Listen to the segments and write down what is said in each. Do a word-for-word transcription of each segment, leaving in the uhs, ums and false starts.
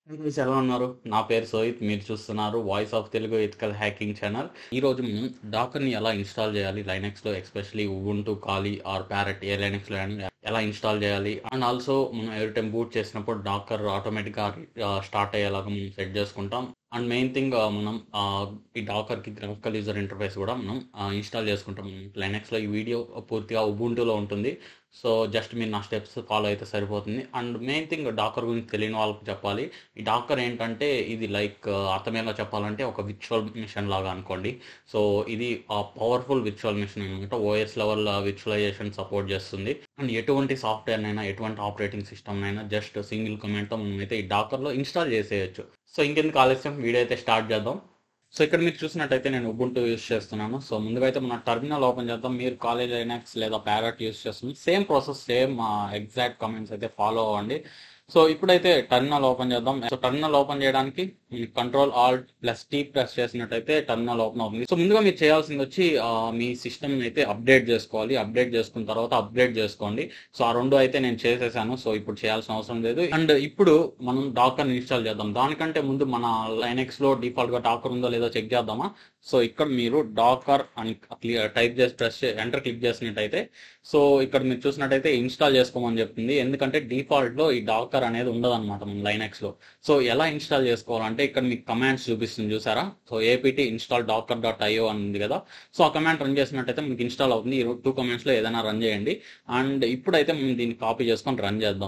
Hi guys, ఎలా ఉన్నారు? నా పేరు సోహిత్. మీరు చూస్తున్నారు voice of Telugu ethical hacking channel. ఈరోజు మనం డాకర్ని ఎలా ఇన్స్టాల్ చేయాలి లైనక్స్లో, especially Ubuntu, Kali or parrot ఏ లైనక్స్లో ఎలా ఇన్స్టాల్ చేయాలి, అండ్ ఆల్సో మనం ఎవరి టైం బూట్ చేసినప్పుడు డాకర్ ఆటోమేటిక్గా స్టార్ట్ అయ్యేలాగా మనం సెట్ చేసుకుంటాం. అండ్ మెయిన్ థింగ్ మనం ఆ, ఈ డాకర్కి గ్రాఫికల్ యూజర్ ఇంటర్ఫేస్ కూడా మనం ఇన్స్టాల్ చేసుకుంటాం లైనక్స్లో. ఈ వీడియో పూర్తిగా ఉబుంటులో ఉంటుంది. సో జస్ట్ మీరు నా స్టెప్స్ ఫాలో అయితే సరిపోతుంది. అండ్ మెయిన్ థింగ్ డాకర్ గురించి తెలియని వాళ్ళకి చెప్పాలి. ఈ డాకర్ ఏంటంటే ఇది లైక్ అర్థమయ్యేలా చెప్పాలంటే ఒక విర్చువల్ మిషన్ లాగా అనుకోండి. సో ఇది ఆ పవర్ఫుల్ విర్చువల్ మిషన్ అనమాట. ఓఎస్ లెవెల్ విర్చువలైజేషన్ సపోర్ట్ చేస్తుంది. అండ్ ఎటువంటి సాఫ్ట్వేర్ అయినా ఎటువంటి ఆపరేటింగ్ సిస్టమ్ అయినా జస్ట్ సింగిల్ కమాండ్తో మనం అయితే ఈ డాకర్లో ఇన్స్టాల్ చేసేయచ్చు. సో ఇంకెందుకు ఆలస్యం, వీడియో అయితే స్టార్ట్ చేద్దాం. సో ఇక్కడ మీరు చూసినట్టయితే నేను ఉబుంటు యూస్ చేస్తున్నాను. సో ముందుగా అయితే మన టర్మినల్ ఓపెన్ చేద్దాం. మీరు కాలేజ్ లైనక్స్ లేదా ప్యారెట్ యూస్ చేస్తుంది, same process, same exact commands అయితే ఫాలో అవ్వండి. సో ఇప్పుడైతే టర్మినల్ ఓపెన్ చేద్దాం. సో టర్మినల్ ఓపెన్ చేయడానికి control alt plus T press చేసినట్టయితే టర్మినల్ ఓపెన్ అవుతుంది. సో ముందుగా మీరు చేయాల్సింది వచ్చి ఆ, మీ సిస్టమ్ అయితే అప్డేట్ చేసుకోవాలి. అప్డేట్ చేసుకున్న తర్వాత అప్గ్రేడ్ చేసుకోండి. సో ఆ రెండు అయితే నేను చేసేసాను. సో ఇప్పుడు చేయాల్సిన అవసరం లేదు. అండ్ ఇప్పుడు మనం డాకర్ ఇన్స్టాల్ చేద్దాం. దానికంటే ముందు మన లైనక్స్ లో డిఫాల్ట్ గా డాకర్ ఉందో లేదో చెక్ చేద్దామా. సో ఇక్కడ మీరు డాకర్ అని టైప్ చేసి ప్రెస్ ఎంటర్ క్లిక్ చేసినట్టయితే, సో ఇక్కడ మీరు చూసినట్టయితే ఇన్స్టాల్ చేసుకోమని చెప్తుంది. ఎందుకంటే డిఫాల్ట్ లో ఈ డాకర్ అనేది ఉండదు అనమాట మన లైనక్స్ లో. సో ఎలా ఇన్స్టాల్ చేసుకోవాలంటే ఇక్కడ మీకు కమాండ్స్ చూపిస్తుంది చూసారా. So APT install docker dot IO అని ఉంది కదా. సో ఆ కమాండ్ రన్ చేసినట్టయితే మీకు ఇన్స్టాల్ అవుతుంది. ఈ టూ కమాండ్స్ లో ఏదైనా రన్ చేయండి. అండ్ ఇప్పుడైతే మేము దీన్ని కాపీ చేసుకొని రన్ చేద్దాం.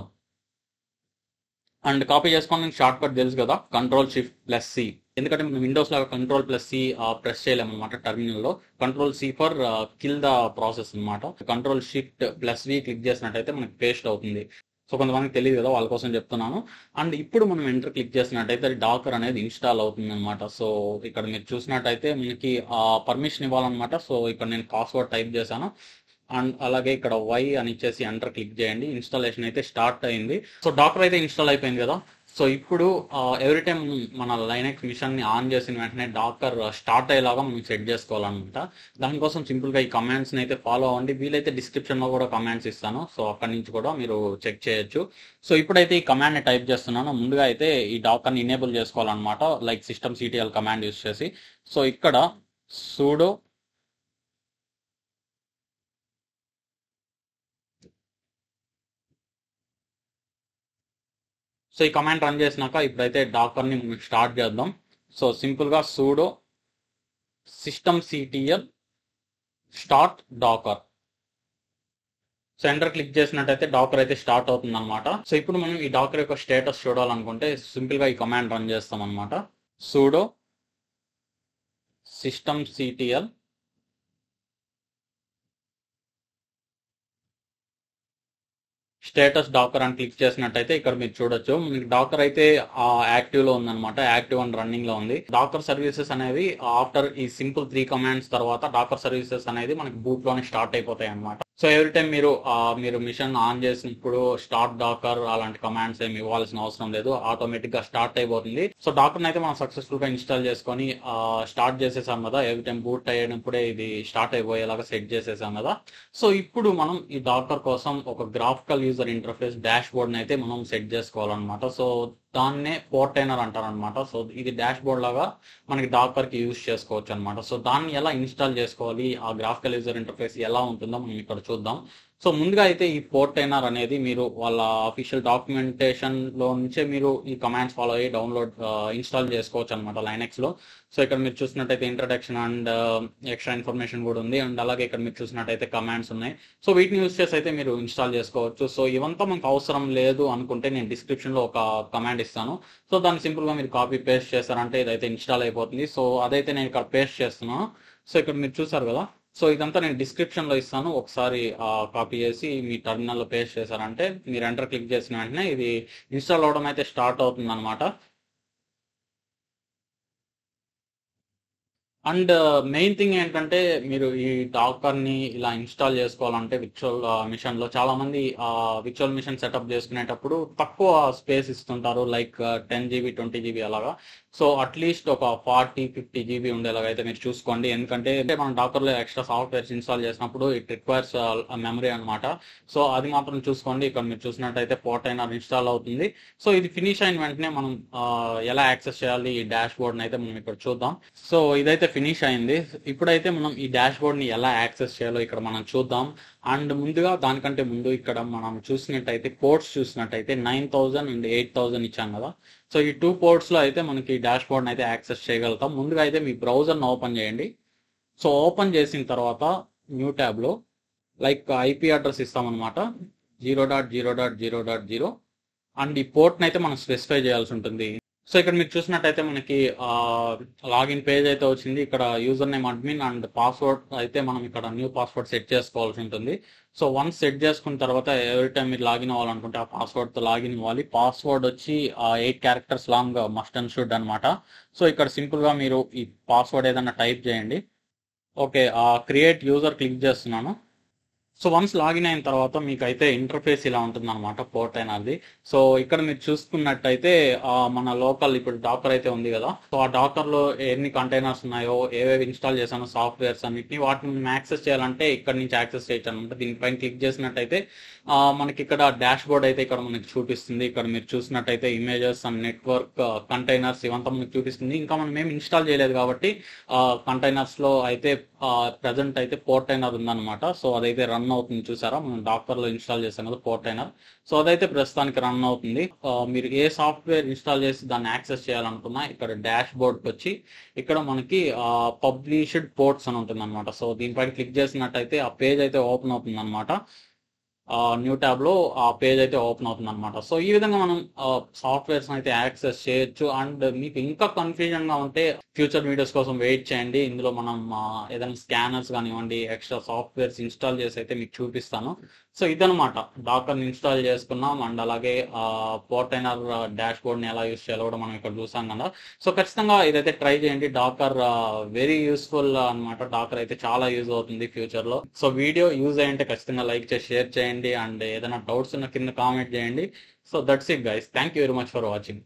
అండ్ కాపీ చేసుకోవడానికి షార్ట్ కట్ తెలుసు కదా, కంట్రోల్ షిఫ్ట్ ప్లస్ సి. ఎందుకంటే మనం విండోస్ లో కంట్రోల్ ప్లస్ సి ప్రెస్ చేయలేము అనమాట. టర్మినల్ లో control C for kill the process అనమాట. Control shift plus V click చేసినట్టయితే మనకి పేస్ట్ అవుతుంది. సో కొంతమందికి తెలియదు కదా, వాళ్ళ కోసం చెప్తున్నాను. అండ్ ఇప్పుడు మనం ఎంటర్ క్లిక్ చేసినట్టయితే డాకర్ అనేది ఇన్స్టాల్ అవుతుంది అనమాట. సో ఇక్కడ మీరు చూసినట్టయితే మనకి పర్మిషన్ ఇవ్వాలన్నమాట. సో ఇక్కడ నేను పాస్వర్డ్ టైప్ చేశాను. అండ్ అలాగే ఇక్కడ వై అని ఇచ్చేసి ఎంటర్ క్లిక్ చేయండి. ఇన్స్టాలేషన్ అయితే స్టార్ట్ అయింది. సో డాకర్ అయితే ఇన్స్టాల్ అయిపోయింది కదా. సో ఇప్పుడు ఎవ్రీ టైం మన లైనక్స్ మిషన్ ని ఆన్ చేసిన వెంటనే డాకర్ స్టార్ట్ అయ్యేలాగా మనం సెట్ చేసుకోవాలన్నమాట. దానికోసం సింపుల్ గా ఈ కమాండ్స్ అయితే ఫాలో అవ్వండి. వీలైతే డిస్క్రిప్షన్ లో కూడా కమాండ్స్ ఇస్తాను. సో అక్కడి నుంచి కూడా మీరు చెక్ చేయొచ్చు. సో ఇప్పుడైతే ఈ కమాండ్ ని టైప్ చేస్తున్నాను. ముందుగా అయితే ఈ డాకర్ ని ఇనేబుల్ చేసుకోవాలన్నమాట, like system CTL command use చేసి. సో ఇక్కడ సూడో సో ఈ కమాండ్ రన్ చేసినాక ఇప్పుడైతే డాకర్ ని స్టార్ట్ చేద్దాం. సో సింపుల్ గా sudo system CTL start docker. So enter click చేసినట్టయితే డాకర్ అయితే స్టార్ట్ అవుతుంది అనమాట. సో ఇప్పుడు మనం ఈ డాకర్ యొక్క స్టేటస్ చూడాలనుకుంటే సింపుల్ గా ఈ కమాండ్ రన్ చేస్తాం అనమాట. Sudo system CTL status docker అని క్లిక్ చేసినట్టయితే ఇక్కడ మీరు చూడొచ్చు మనకి డాకర్ అయితే యాక్టివ్ లో ఉందన్నమాట. యాక్టివ్ అండ్ రన్నింగ్ లో ఉంది. డాకర్ సర్వీసెస్ అనేవి ఆఫ్టర్ ఈ సింపుల్ త్రీ కమాండ్స్ తర్వాత డాకర్ సర్వీసెస్ అనేది మనకి బూట్ లోనే స్టార్ట్ అయిపోతాయి అనమాట. సో ఎవ్రీ టైం మీరు ఆ, మీరు మిషన్ ఆన్ చేసినప్పుడు స్టార్ట్ డాకర్ అలాంటి కమాండ్స్ ఏమి ఇవ్వాల్సిన అవసరం లేదు. ఆటోమేటిక్ గా స్టార్ట్ అయిపోతుంది. సో డాకర్ అయితే మనం సక్సెస్ఫుల్ గా ఇన్స్టాల్ చేసుకొని స్టార్ట్ చేసేసాం కదా. ఎవ్రీ టైం బూట్ అయ్యేటప్పుడే ఇది స్టార్ట్ అయిపోయేలాగా సెట్ చేసేసాం కదా. సో ఇప్పుడు మనం ఈ డాకర్ కోసం ఒక graphical user interface dashboard అయితే మనం సెట్ చేసుకోవాలన్నమాట. సో దాన్నే పోర్టైనర్ అంటారు అనమాట. సో ఇది డాష్ బోర్డ్ లాగా మనకి డాకర్ కి యూజ్ చేసుకోవచ్చు అనమాట. సో దాన్ని ఎలా ఇన్స్టాల్ చేసుకోవాలి, ఆ గ్రాఫికల్ యూజర్ ఇంటర్ఫేస్ ఎలా ఉంటుందో మనం ఇక్కడ చూద్దాం. సో ముందుగా అయితే ఈ పోర్టైనర్ అనేది మీరు వాళ్ళ అఫీషియల్ డాక్యుమెంటేషన్ లో నుంచే మీరు ఈ కమాండ్స్ ఫాలో అయ్యి డౌన్లోడ్ ఇన్స్టాల్ చేసుకోవచ్చు అనమాట లైనక్స్ లో. సో ఇక్కడ మీరు చూసినట్టయితే ఇంట్రడక్షన్ అండ్ ఎక్స్ట్రా ఇన్ఫర్మేషన్ కూడా ఉంది. అండ్ అలాగే ఇక్కడ మీరు చూసినట్టయితే కమాండ్స్ ఉన్నాయి. సో వీటిని యూస్ చేసి అయితే మీరు ఇన్స్టాల్ చేసుకోవచ్చు. సో ఇవంతా మనకు అవసరం లేదు అనుకుంటే నేను డిస్క్రిప్షన్ లో ఒక కమాండ్ ఇస్తాను. సో దాన్ని సింపుల్ గా మీరు కాపీ పేస్ట్ చేస్తారంటే ఇదైతే ఇన్స్టాల్ అయిపోతుంది. సో అదైతే నేను ఇక్కడ పేస్ట్ చేస్తున్నాను. సో ఇక్కడ మీరు చూసారు కదా. సో ఇదంతా నేను డిస్క్రిప్షన్ లో ఇస్తాను. ఒకసారి కాపీ చేసి మీ టర్మినల్ లో పేస్ట్ చేశారంటే మీరు ఎంటర్ క్లిక్ చేసిన వెంటనే ఇది ఇన్స్టాల్ అవడం అయితే స్టార్ట్ అవుతుంది అనమాట. అండ్ మెయిన్ థింగ్ ఏంటంటే మీరు ఈ డాకర్ని ఇలా ఇన్స్టాల్ చేసుకోవాలంటే విర్చువల్ మిషన్లో చాలా మంది విర్చువల్ మిషన్ సెటప్ చేసుకునేటప్పుడు తక్కువ స్పేస్ ఇస్తుంటారు, like ten GB twenty GB అలాగా. సో అట్లీస్ట్ ఒక ఫార్టీ ఫిఫ్టీ జీబీ ఉండేలాగా అయితే మీరు చూసుకోండి, ఎందుకంటే మనం డాకర్లో ఎక్స్ట్రా సాఫ్ట్వేర్స్ ఇన్స్టాల్ చేసినప్పుడు ఇట్ రిక్వైర్స్ మెమరీ అనమాట. సో అది మాత్రం చూసుకోండి. ఇక్కడ మీరు చూసినట్టయితే పోర్టైనర్ ఇన్స్టాల్ అవుతుంది. సో ఇది ఫినిష్ అయిన వెంటనే మనం ఆ, ఎలా యాక్సెస్ చేయాలి ఈ డాష్ బోర్డ్ని అయితే మనం ఇక్కడ చూద్దాం. సో ఇదైతే ఫినిష్ అయింది. ఇప్పుడైతే మనం ఈ డాష్ బోర్డ్ని ఎలా యాక్సెస్ చేయాలో ఇక్కడ మనం చూద్దాం. అండ్ ముందుగా దానికంటే ముందు ఇక్కడ మనం చూసినట్టయితే పోర్ట్స్ చూసినట్టయితే nine thousand and eight thousand ఇచ్చాం కదా. సో ఈ టూ పోర్ట్స్లో అయితే మనకి డాష్ బోర్డ్ని అయితే యాక్సెస్ చేయగలుగుతాం. ముందుగా అయితే మీ బ్రౌజర్ని ఓపెన్ చేయండి. సో ఓపెన్ చేసిన తర్వాత న్యూ ట్యాబ్లో లైక్ ఐపీ అడ్రస్ ఇస్తామన్నమాట, zero dot zero dot zero dot zero. And ఈ పోర్ట్ని అయితే మనం స్పెసిఫై చేయాల్సి ఉంటుంది. సో ఇక్కడ మీరు చూసినట్టయితే మనకి లాగిన్ పేజ్ అయితే వచ్చింది. ఇక్కడ user name admin and password అయితే మనం ఇక్కడ న్యూ పాస్వర్డ్ సెట్ చేసుకోవాల్సి ఉంటుంది. సో వన్స్ సెట్ చేసుకున్న తర్వాత ఎవరి టైం మీరు లాగిన్ అవ్వాలనుకుంటే ఆ పాస్వర్డ్తో లాగిన్ అవ్వాలి. పాస్వర్డ్ వచ్చి eight characters long must and should అనమాట. సో ఇక్కడ సింపుల్గా మీరు ఈ పాస్వర్డ్ ఏదైనా టైప్ చేయండి. ఓకే, క్రియేట్ యూజర్ క్లిక్ చేస్తున్నాను. సో వన్స్ లాగిన్ అయిన తర్వాత మీకు అయితే ఇంటర్ఫేస్ ఇలా ఉంటుంది అనమాట పోర్టైనర్ది. సో ఇక్కడ మీరు చూసుకున్నట్టయితే ఆ, మన లోకల్ ఇప్పుడు డాకర్ అయితే ఉంది కదా. సో ఆ డాకర్ లో ఎన్ని కంటైనర్స్ ఉన్నాయో, ఏవేవి ఇన్స్టాల్ చేశానో సాఫ్ట్వేర్స్ అన్నిటిని, వాటిని మనం యాక్సెస్ చేయాలంటే ఇక్కడ నుంచి యాక్సెస్ చేయొచ్చు అనమాట. దీనిపైన క్లిక్ చేసినట్టయితే ఆ, మనకి ఇక్కడ డాష్ బోర్డ్ అయితే ఇక్కడ మనకి చూపిస్తుంది. ఇక్కడ మీరు చూసినట్టయితే ఇమేజెస్ అండ్ నెట్వర్క్ కంటైనర్స్ ఇవంతా మనకి చూపిస్తుంది. ఇంకా మనం ఏం ఇన్స్టాల్ చేయలేదు కాబట్టి కంటైనర్స్ లో అయితే ప్రజెంట్ అయితే పోర్టైనర్ ఉందన్నమాట. సో అదైతే రన్ అవుతుంది, చూసారా మనం డాకర్ లో ఇన్స్టాల్ చేసాం కదా పోర్టైనర్. సో అదైతే ప్రస్తుతానికి రన్ అవుతుంది. ఆ, మీరు ఏ సాఫ్ట్వేర్ ఇన్స్టాల్ చేసి దాన్ని యాక్సెస్ చేయాలనుకున్నా ఇక్కడ డాష్ బోర్డ్కి వచ్చి ఇక్కడ మనకి పబ్లిష్డ్ పోర్ట్స్ అని ఉంటుంది అనమాట. సో దీనిపైన క్లిక్ చేసినట్టయితే ఆ పేజ్ అయితే ఓపెన్ అవుతుంది అనమాట. న్యూ ట్యాబ్ లో ఆ పేజ్ అయితే ఓపెన్ అవుతుంది అనమాట. సో ఈ విధంగా మనం సాఫ్ట్వేర్స్ అయితే యాక్సెస్ చేయొచ్చు. అండ్ మీకు ఇంకా కన్ఫ్యూజన్ గా ఉంటే ఫ్యూచర్ వీడియోస్ కోసం వెయిట్ చేయండి. ఇందులో మనం ఆ, ఏదైనా స్కానర్స్ కానివ్వండి, ఎక్స్ట్రా సాఫ్ట్వేర్స్ ఇన్స్టాల్ చేసి అయితే మీకు చూపిస్తాను. సో ఇదనమాట, డాకర్ ఇన్స్టాల్ చేసుకున్నాం. అండ్ అలాగే పోర్టైనర్ డాష్ బోర్డ్ ని ఎలా యూస్ చేయాలో కూడా మనం ఇక్కడ చూసాం కదా. సో ఖచ్చితంగా ఇదైతే ట్రై చేయండి. డాకర్ వెరీ యూస్ఫుల్ అనమాట. డాకర్ అయితే చాలా యూజ్ అవుతుంది ఫ్యూచర్ లో. సో వీడియో యూజ్ అయ్యంటే ఖచ్చితంగా లైక్ చేసి షేర్ చేయండి. అండ్ ఏదైనా డౌట్స్ ఉన్న కింద కామెంట్ చేయండి. So that's it guys, thank you very much for watching.